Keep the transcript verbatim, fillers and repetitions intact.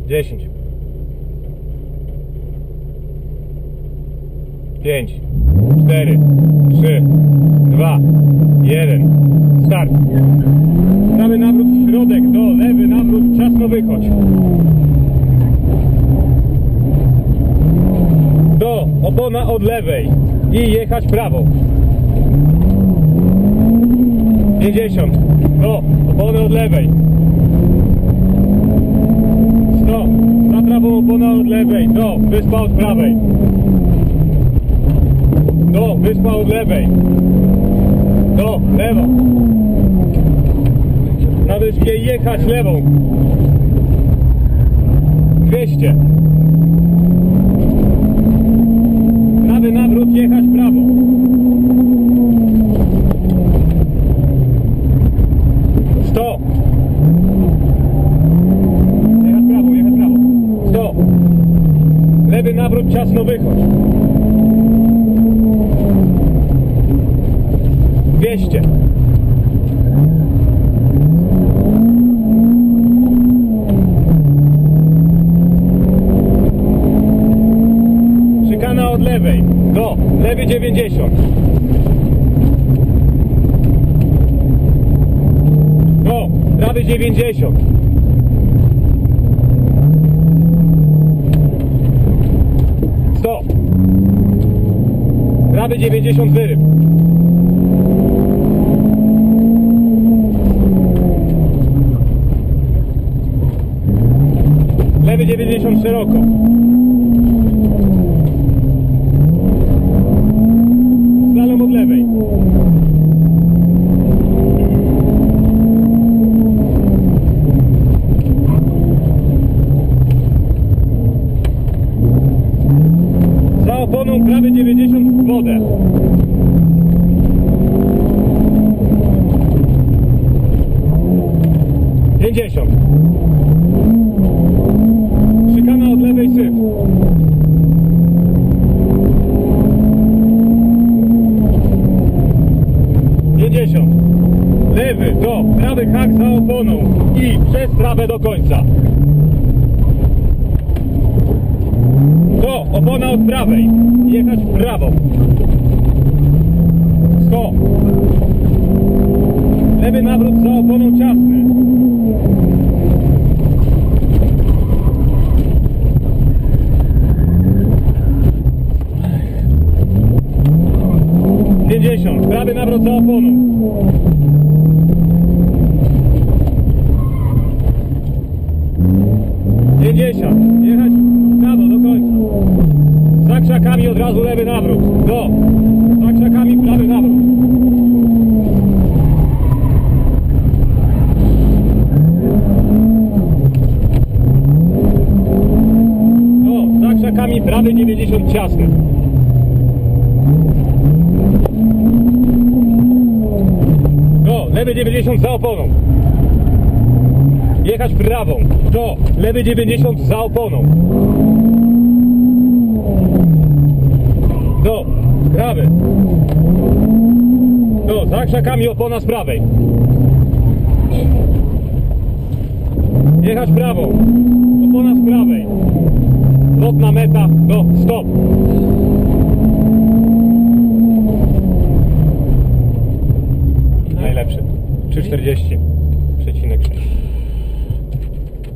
dziesięć, pięć, cztery, trzy, dwa, jeden, start. Prawy nawrót w środek, do lewy nawrót, ciasno wychodź. Do, opona od lewej i jechać prawą. pięćdziesiąt, do, opony od lewej. sto, za prawą opona od lewej, do, wyspa od prawej. Do, wyspa od lewej. Do, lewo. Na wyspie jechać lewą. dwieście. Prawy nawrót, jechać prawą. sto. Jechać prawą, jechać prawą. sto. Lewy nawrót, ciasno wychodź. dwieście. Szykana od lewej, do, lewy dziewięćdziesiąt. Do, prawy dziewięćdziesiąt. sto. Prawy dziewięćdziesiąt wyryw. Lewy dziewięćdziesiąt szeroko. Slalom od lewej. Za oponą prawy dziewięćdziesiąt w wodę. pięćdziesiąt. Szykana od lewej, syf. pięćdziesiąt. Lewy, do, prawy hak za oponą i przez prawe do końca. Do, opona od prawej. Jechać w prawo. sto. Lewy nawrót za oponą, ciasny. pięćdziesiąt. Prawy nawrót za oponą. pięćdziesiąt. Jechać w prawo do końca. Za krzakami od razu lewy nawrót. Do. Za krzakami prawy nawrót. Do. Za krzakami prawy dziewięćdziesiąt, ciasny. Do, lewy dziewięćdziesiąt za oponą. Jechać prawą. Do, lewy dziewięćdziesiąt za oponą. Do, prawy. Do, za krzakami opona z prawej. Jechać prawą. Opona z prawej. Lotna meta. Do, stop. Najlepszy. trzy czterdzieści przecinek sześć.